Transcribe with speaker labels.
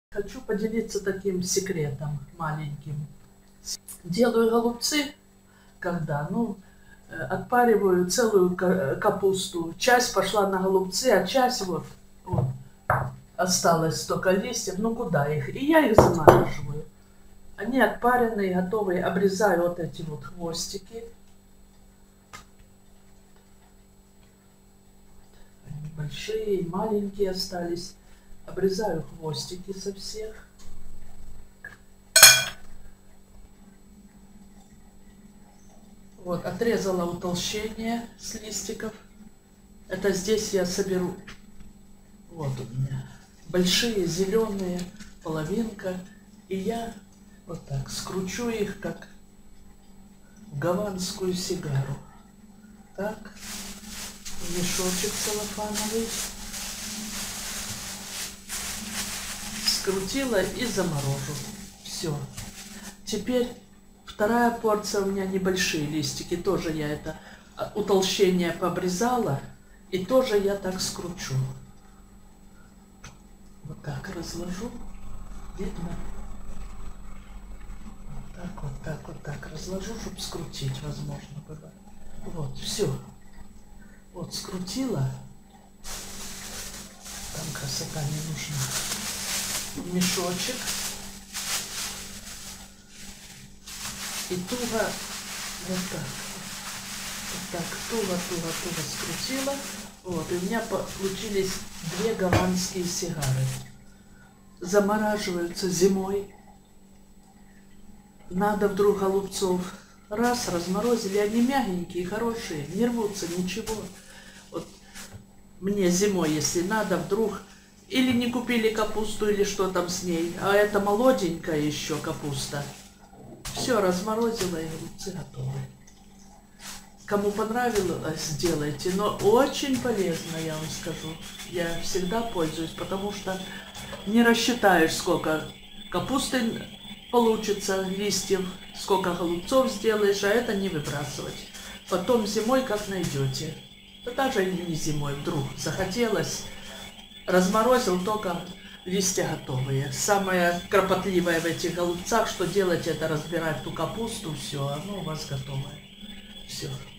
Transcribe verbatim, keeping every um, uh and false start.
Speaker 1: Хочу поделиться таким секретом маленьким. Делаю голубцы, когда, ну, отпариваю целую капусту. Часть пошла на голубцы, а часть вот, вот осталось столько листьев. Ну куда их? И я их замораживаю. Они отпаренные, готовые. Обрезаю вот эти вот хвостики. Они большие, маленькие остались. Обрезаю хвостики со всех. Вот, отрезала утолщение с листиков. Это здесь я соберу. Вот у меня большие, зеленые, половинка. И я вот так скручу их, как гаванскую сигару. Так, мешочек целлофановый. Скрутила и заморожу. Все. Теперь вторая порция, у меня небольшие листики, тоже я это утолщение пообрезала, и тоже я так скручу. Вот так разложу. Видно? Вот так, вот так, вот так разложу, чтобы скрутить, возможно, было. Вот, все. Вот скрутила. Там красота не нужна. В мешочек. И туго вот так. Вот так туго-туго-туго скрутила. Вот, и у меня получились две гаванские сигары. Замораживаются зимой. Надо вдруг голубцов. Раз, разморозили, они мягенькие, хорошие, не рвутся, ничего. Вот мне зимой, если надо, вдруг... Или не купили капусту, или что там с ней. А это молоденькая еще капуста. Все, разморозила, и голубцы готовы. Кому понравилось, сделайте. Но очень полезно, я вам скажу. Я всегда пользуюсь, потому что не рассчитаешь, сколько капусты получится, листьев, сколько голубцов сделаешь, а это не выбрасывать. Потом зимой как найдете. Да даже и не зимой, вдруг захотелось. Разморозил, только листья готовые. Самое кропотливое в этих голубцах, что делать, это разбирать ту капусту, все, оно у вас готовое. Все.